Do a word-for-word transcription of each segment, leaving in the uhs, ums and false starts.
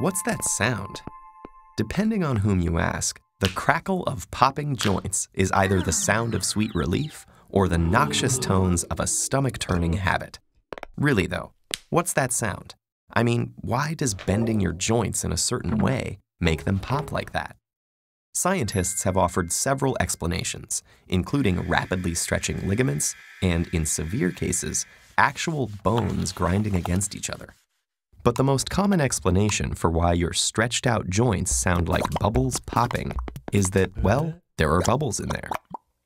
What's that sound? Depending on whom you ask, the crackle of popping joints is either the sound of sweet relief or the noxious tones of a stomach-turning habit. Really though, what's that sound? I mean, why does bending your joints in a certain way make them pop like that? Scientists have offered several explanations, including rapidly stretching ligaments and, in severe cases, actual bones grinding against each other. But the most common explanation for why your stretched out joints sound like bubbles popping is that, well, there are bubbles in there.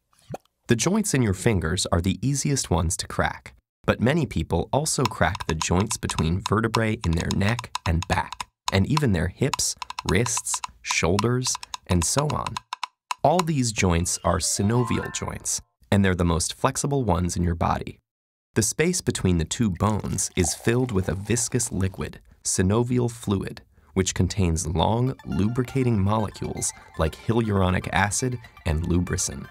The joints in your fingers are the easiest ones to crack, but many people also crack the joints between vertebrae in their neck and back, and even their hips, wrists, shoulders, and so on. All these joints are synovial joints, and they're the most flexible ones in your body. The space between the two bones is filled with a viscous liquid, synovial fluid, which contains long, lubricating molecules like hyaluronic acid and lubricin.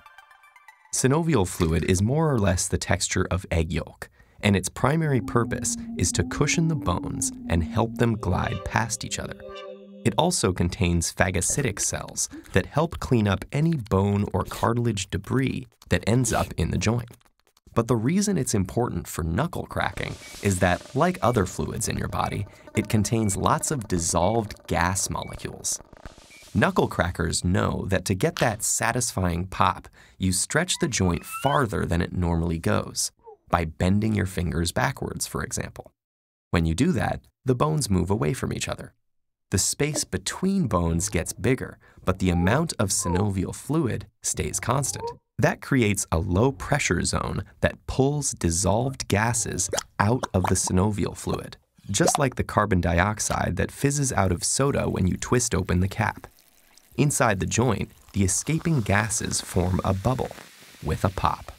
Synovial fluid is more or less the texture of egg yolk, and its primary purpose is to cushion the bones and help them glide past each other. It also contains phagocytic cells that help clean up any bone or cartilage debris that ends up in the joint. But the reason it's important for knuckle cracking is that, like other fluids in your body, it contains lots of dissolved gas molecules. Knuckle crackers know that to get that satisfying pop, you stretch the joint farther than it normally goes, by bending your fingers backwards, for example. When you do that, the bones move away from each other. The space between bones gets bigger, but the amount of synovial fluid stays constant. That creates a low-pressure zone that pulls dissolved gases out of the synovial fluid, just like the carbon dioxide that fizzes out of soda when you twist open the cap. Inside the joint, the escaping gases form a bubble with a pop.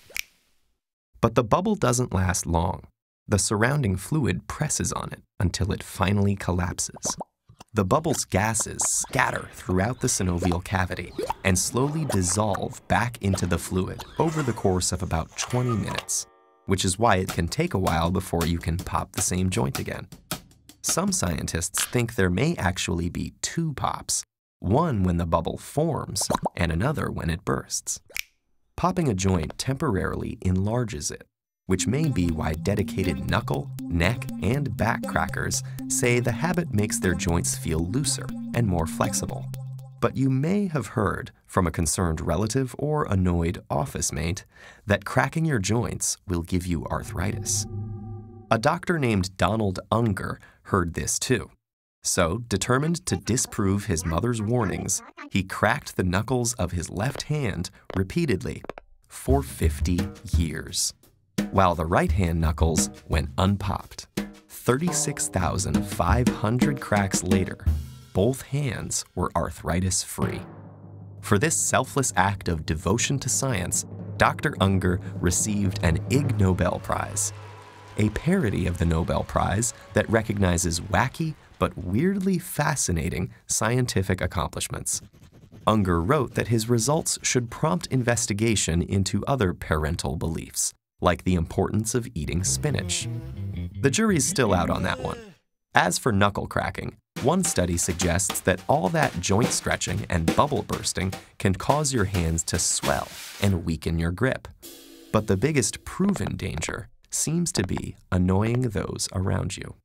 But the bubble doesn't last long. The surrounding fluid presses on it until it finally collapses. The bubble's gases scatter throughout the synovial cavity and slowly dissolve back into the fluid over the course of about twenty minutes, which is why it can take a while before you can pop the same joint again. Some scientists think there may actually be two pops, one when the bubble forms and another when it bursts. Popping a joint temporarily enlarges it, which may be why dedicated knuckle, neck, and back crackers say the habit makes their joints feel looser and more flexible. But you may have heard from a concerned relative or annoyed office mate that cracking your joints will give you arthritis. A doctor named Donald Unger heard this too. So, determined to disprove his mother's warnings, he cracked the knuckles of his left hand repeatedly for fifty years. While the right-hand knuckles went unpopped. thirty-six thousand five hundred cracks later, both hands were arthritis-free. For this selfless act of devotion to science, Doctor Unger received an Ig Nobel Prize, a parody of the Nobel Prize that recognizes wacky but weirdly fascinating scientific accomplishments. Unger wrote that his results should prompt investigation into other parental beliefs, like the importance of eating spinach. The jury's still out on that one. As for knuckle cracking, one study suggests that all that joint stretching and bubble bursting can cause your hands to swell and weaken your grip. But the biggest proven danger seems to be annoying those around you.